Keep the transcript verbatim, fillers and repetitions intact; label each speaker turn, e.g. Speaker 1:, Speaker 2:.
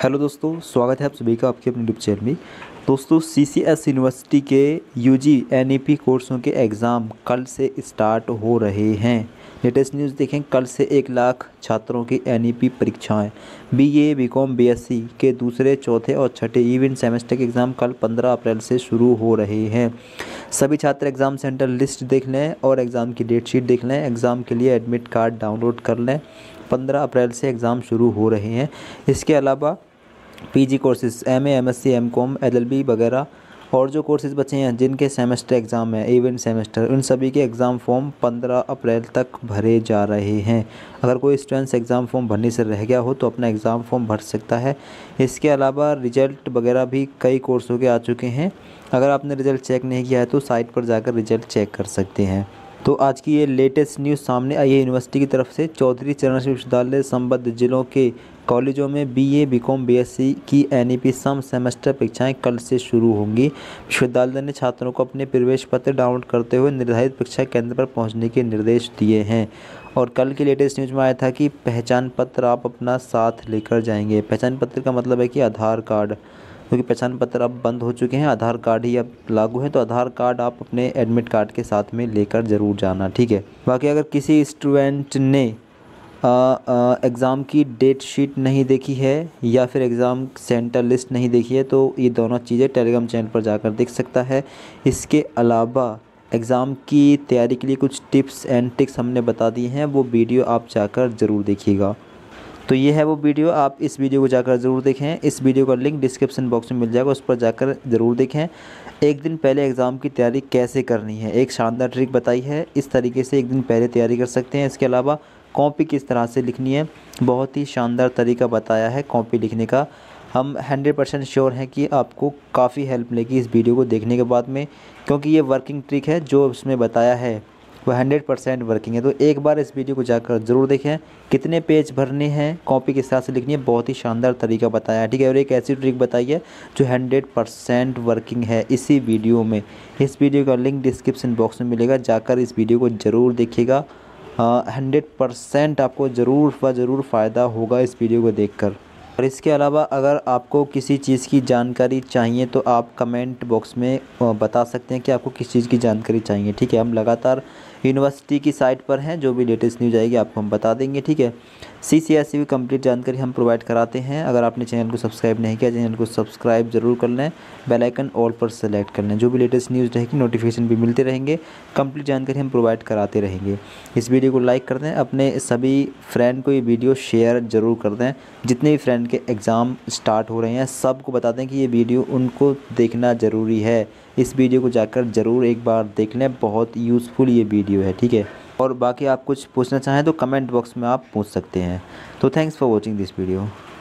Speaker 1: Hello दोस्तों, स्वागत है आप सभी का आपके अपने यूट्यूब चैनल में। दोस्तों, सीसीएस यूनिवर्सिटी के यूजी एनईपी कोर्सों के एग्ज़ाम कल से स्टार्ट हो रहे हैं। लेटेस्ट न्यूज़ देखें, कल से एक लाख छात्रों की एनईपी परीक्षाएं बीए, बीकॉम, बीएससी के दूसरे, चौथे और छठे इवेंट सेमेस्टर के एग्ज़ाम कल पंद्रह अप्रैल से शुरू हो रहे हैं। सभी छात्र एग्ज़ाम सेंटर लिस्ट देख लें और एग्ज़ाम की डेट शीट देख लें। एग्ज़ाम के लिए एडमिट कार्ड डाउनलोड कर लें। पंद्रह अप्रैल से एग्ज़ाम शुरू हो रहे हैं। इसके अलावा PG courses MA, MSc, MCom, LLB वगैरह और जो कोर्सेज़ बचे हैं जिनके सेमेस्टर एग्ज़ाम है, इवेंट सेमेस्टर, उन सभी के एग्ज़ाम फॉर्म पंद्रह अप्रैल तक भरे जा रहे हैं। अगर कोई स्टूडेंट्स एग्ज़ाम फॉर्म भरने से रह गया हो तो अपना एग्ज़ाम फॉर्म भर सकता है। इसके अलावा रिजल्ट वगैरह भी कई कोर्सों के आ चुके हैं। अगर आपने रिज़ल्ट चेक नहीं किया है तो साइट पर जाकर रिज़ल्ट चेक कर सकते हैं। तो आज की ये लेटेस्ट न्यूज़ सामने आई है यूनिवर्सिटी की तरफ से। चौधरी चरण सिंह विश्वविद्यालय संबद्ध जिलों के कॉलेजों में बीए, बीकॉम, बीएससी की एनईपी सम सेमेस्टर परीक्षाएं कल से शुरू होंगी। विश्वविद्यालय ने छात्रों को अपने प्रवेश पत्र डाउनलोड करते हुए निर्धारित परीक्षा केंद्र पर पहुंचने के निर्देश दिए हैं। और कल की लेटेस्ट न्यूज़ में आया था कि पहचान पत्र आप अपना साथ लेकर जाएंगे। पहचान पत्र का मतलब है कि आधार कार्ड, क्योंकि पहचान पत्र अब बंद हो चुके हैं, आधार कार्ड ही अब लागू है। तो आधार कार्ड आप अपने एडमिट कार्ड के साथ में लेकर ज़रूर जाना, ठीक है। बाकी अगर किसी स्टूडेंट ने एग्ज़ाम की डेट शीट नहीं देखी है या फिर एग्ज़ाम सेंटर लिस्ट नहीं देखी है तो ये दोनों चीज़ें टेलीग्राम चैनल पर जाकर देख सकता है। इसके अलावा एग्ज़ाम की तैयारी के लिए कुछ टिप्स एंड ट्रिक्स हमने बता दी हैं, वो वीडियो आप जाकर ज़रूर देखिएगा। तो ये है वो वीडियो, आप इस वीडियो को जाकर ज़रूर देखें। इस वीडियो का लिंक डिस्क्रिप्शन बॉक्स में मिल जाएगा, उस पर जाकर ज़रूर देखें। एक दिन पहले एग्ज़ाम की तैयारी कैसे करनी है, एक शानदार ट्रिक बताई है। इस तरीके से एक दिन पहले तैयारी कर सकते हैं। इसके अलावा कॉपी किस तरह से लिखनी है, बहुत ही शानदार तरीका बताया है कॉपी लिखने का। हम हंड्रेड परसेंट श्योर हैं कि आपको काफ़ी हेल्प मिलेगी इस वीडियो को देखने के बाद में, क्योंकि ये वर्किंग ट्रिक है जो उसमें बताया है वह हंड्रेड परसेंट वर्किंग है। तो एक बार इस वीडियो को जाकर ज़रूर देखें। कितने पेज भरने हैं, कॉपी किस तरह से लिखनी है, बहुत ही शानदार तरीका बताया है, ठीक है। और एक ऐसी ट्रिक बताई है जो हंड्रेड परसेंट वर्किंग है इसी वीडियो में। इस वीडियो का लिंक डिस्क्रिप्शन बॉक्स में मिलेगा, जाकर इस वीडियो को ज़रूर देखिएगा। हंड्रेड परसेंट आपको ज़रूर व ज़रूर फ़ायदा होगा इस वीडियो को देखकर। और इसके अलावा अगर आपको किसी चीज़ की जानकारी चाहिए तो आप कमेंट बॉक्स में बता सकते हैं कि आपको किस चीज़ की जानकारी चाहिए, ठीक है। हम लगातार यूनिवर्सिटी की साइट पर हैं, जो भी लेटेस्ट न्यूज़ आएगी आपको हम बता देंगे, ठीक है। सी सी एस सी की कंप्लीट जानकारी हम प्रोवाइड कराते हैं। अगर आपने चैनल को सब्सक्राइब नहीं किया, चैनल को सब्सक्राइब ज़रूर कर लें, बेल आइकन ऑल पर सेलेक्ट कर लें। जो भी लेटेस्ट न्यूज़ रहेगी नोटिफिकेशन भी मिलते रहेंगे, कंप्लीट जानकारी हम प्रोवाइड कराते रहेंगे। इस वीडियो को लाइक कर दें, अपने सभी फ्रेंड को ये वीडियो शेयर ज़रूर कर दें। जितने भी फ्रेंड के एग्ज़ाम स्टार्ट हो रहे हैं सबको बता दें कि ये वीडियो उनको देखना ज़रूरी है। इस वीडियो को जाकर ज़रूर एक बार देख लें, बहुत यूज़फुल ये वीडियो है, ठीक है। और बाकी आप कुछ पूछना चाहें तो कमेंट बॉक्स में आप पूछ सकते हैं। तो thanks for watching this video.